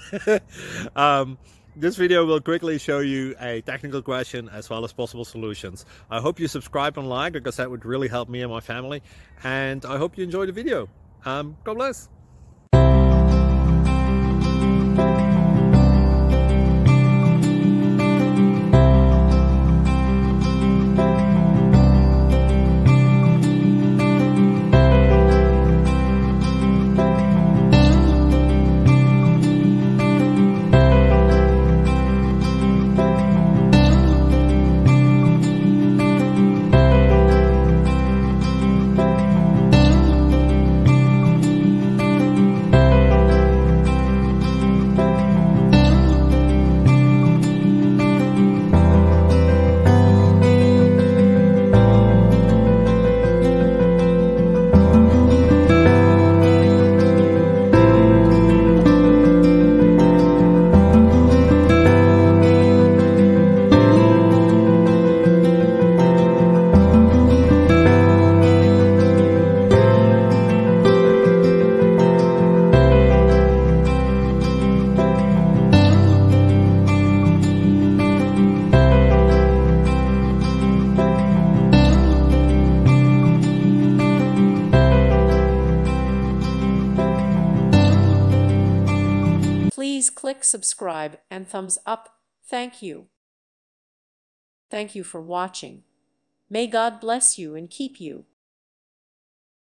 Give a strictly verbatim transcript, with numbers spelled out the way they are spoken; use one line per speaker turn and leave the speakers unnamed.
um, this video will quickly show you a technical question as well as possible solutions. I hope you subscribe and like, because that would really help me and my family. And I hope you enjoy the video. Um, God bless.
Please click subscribe and thumbs up. Thank you. Thank you for watching. May God bless you and keep you.